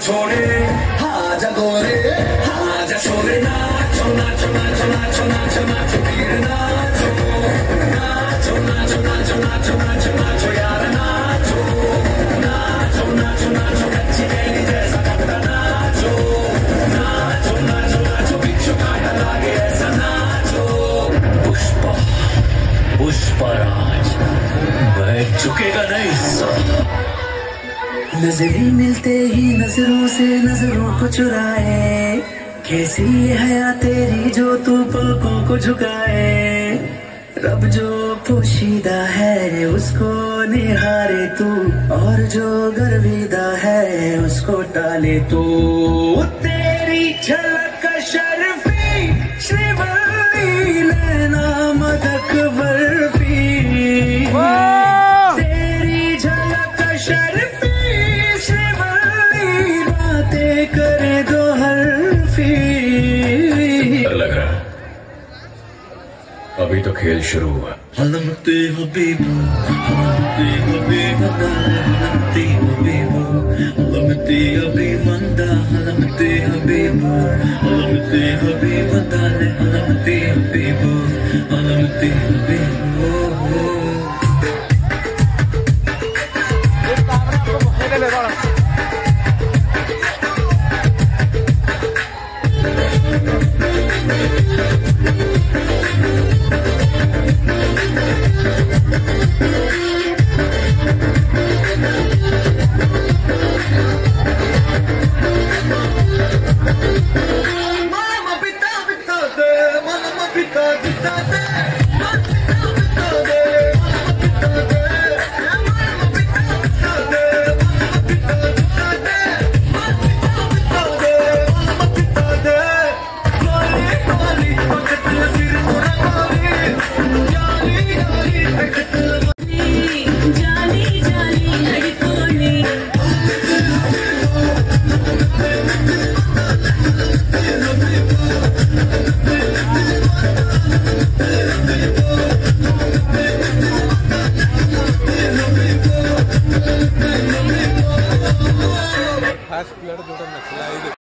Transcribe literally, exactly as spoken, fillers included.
छोड़े हाजा गोरे हाजा छोरे नाचो नाचो नाचो नाचो नाचो नाचो वीर नाचो नाचो नाचो नाचो नाचो नाचो नाचो यार नाचो नाचो नाचो नाचो कच्ची कैली जैसा कपड़ा नाचो नाचो नाचो नाचो बिच्छू काटा लागे ऐसा नाचो। पुष्पा पुष्पराज वह झुकेगा नहीं सर। नजरें मिलते ही नजरों से नजरों को चुराए, कैसी ये हया तेरी जो तू पलकों को झुकाए। रब जो पोशीदा है उसको निहारे तू, और जो गर्विदा है उसको टाले तू। तेरी झलक शर्फी श्रीवल्ली नैना मदक बर्फी, तेरी झलक शर्फी करे दो हरफी। लग रहा अभी तो खेल शुरू हुआ। हलमते हबीबो हलमते हबीबो हलमते हबीबो हलमते हबीबंदा हलमते हबीबो हलमते हबीबो दाले हलमते हबीबो हलमते हबीबो। Mama, pita, pita, mama, pita, pita,